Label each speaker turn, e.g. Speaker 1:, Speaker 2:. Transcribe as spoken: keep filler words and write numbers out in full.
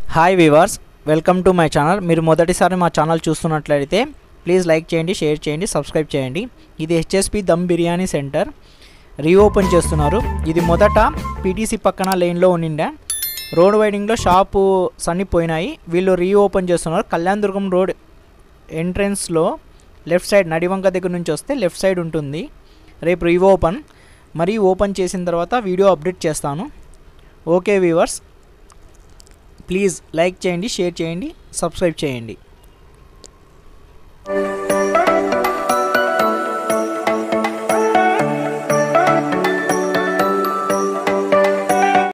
Speaker 1: Hi viewers, welcome to my channel. మీరు మొదటిసారి మా ఛానల్ చూస్తున్నట్లయితే ప్లీజ్ లైక్ చేయండి, షేర్ చేయండి, సబ్స్క్రైబ్ చేయండి. ఇది HSP dum biryani centre reopen చేస్తున్నారు. ఇది మొదట పీటీసీ పక్కన లేన్లో ఉండిండే రోడ్ వైడింగ్లో షాపు అన్నీ పోయినాయి. వీళ్ళు రీఓపెన్ చేస్తున్నారు. కళ్యాణ్ దుర్గం రోడ్ ఎంట్రన్స్లో లెఫ్ట్ సైడ్ నడివంక దగ్గర నుంచి వస్తే లెఫ్ట్ సైడ్ ఉంటుంది. రేపు రీఓపెన్. మరి ఓపెన్ చేసిన తర్వాత వీడియో అప్డేట్ చేస్తాను. ఓకే వీవర్స్, ప్లీజ్ లైక్ చేయండి, షేర్ చేయండి, సబ్స్క్రైబ్ చేయండి.